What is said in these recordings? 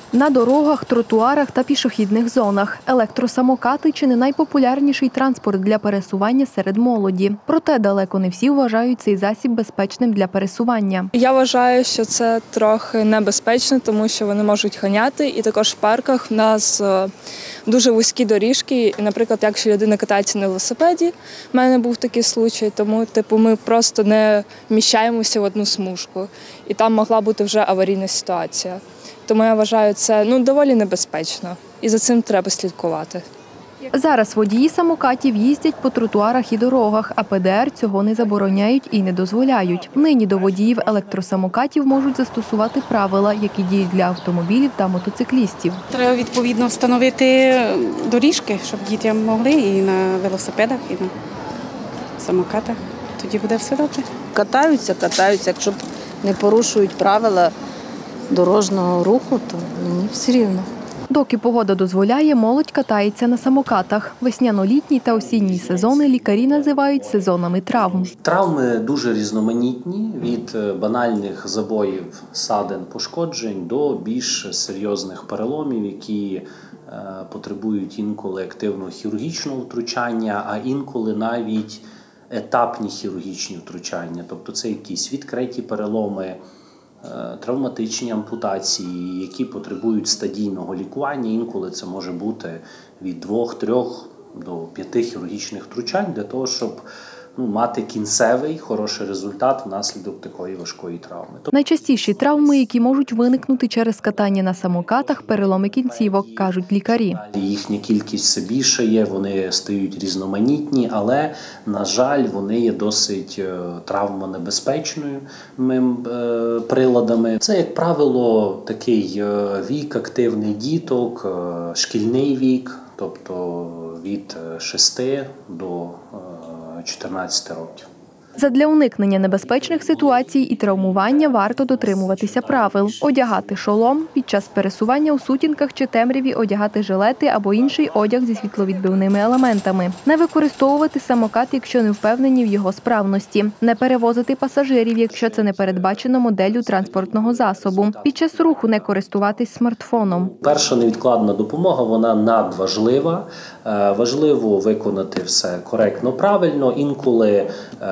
На дорогах, тротуарах та пішохідних зонах електросамокати – чи не найпопулярніший транспорт для пересування серед молоді. Проте далеко не всі вважають цей засіб безпечним для пересування. Я вважаю, що це трохи небезпечно, тому що вони можуть ганяти. І також в парках в нас дуже вузькі доріжки. І, наприклад, якщо людина катається на велосипеді, в мене був такий случай, тому ми просто не вміщаємося в одну смужку. І там могла бути вже аварійна ситуація. Тому я вважаю, це доволі небезпечно. І за цим треба слідкувати. Зараз водії самокатів їздять по тротуарах і дорогах, а ПДР цього не забороняють і не дозволяють. Нині до водіїв електросамокатів можуть застосувати правила, які діють для автомобілів та мотоциклістів. Треба відповідно встановити доріжки, щоб діти могли і на велосипедах, і на самокатах. Тоді буде все добре. Катаються, якщо не порушують правила дорожнього руху, то мені все рівно. Доки погода дозволяє, молодь катається на самокатах. Весняно-літній та осінній сезони лікарі називають сезонами травм. Травми дуже різноманітні, від банальних забоїв, ссадин, пошкоджень до більш серйозних переломів, які потребують інколи активного хірургічного втручання, а інколи навіть етапні хірургічні втручання. Тобто це якісь відкриті переломи, травматичні ампутації, які потребують стадійного лікування. Інколи це може бути від 2-3 до 5 хірургічних втручань для того, щоб мати кінцевий хороший результат внаслідок такої важкої травми. Найчастіші травми, які можуть виникнути через катання на самокатах – переломи кінцівок, кажуть лікарі. Їхня кількість все більше є, вони стають різноманітні, але, на жаль, вони є досить травмонебезпечними приладами. Це, як правило, такий вік активний діток, шкільний вік, тобто від 6 до 14 років. Задля уникнення небезпечних ситуацій і травмування варто дотримуватися правил. Одягати шолом, під час пересування у сутінках чи темряві одягати жилети або інший одяг зі світловідбивними елементами. Не використовувати самокат, якщо не впевнені в його справності. Не перевозити пасажирів, якщо це не передбачено моделлю транспортного засобу. Під час руху не користуватись смартфоном. Перша невідкладна допомога, вона надважлива. Важливо виконати все коректно, правильно. Інколи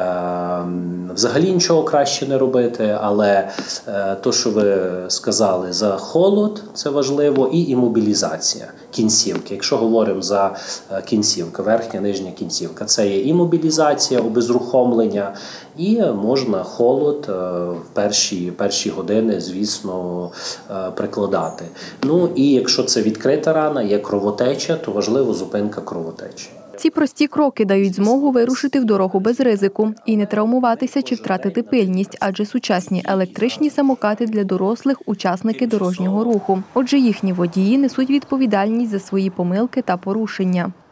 взагалі нічого краще не робити, але то, що ви сказали, за холод – це важливо, і імобілізація кінцівки. Якщо говоримо за кінцівку, верхня, нижня кінцівка, це є імобілізація, обезрухомлення, і можна холод в перші години, звісно, прикладати. І якщо це відкрита рана, є кровотеча, то важливо зупинка кровотечі. Ці прості кроки дають змогу вирушити в дорогу без ризику і не травмуватися чи втратити пильність, адже сучасні електричні самокати для дорослих – учасники дорожнього руху. Отже, їхні водії несуть відповідальність за свої помилки та порушення.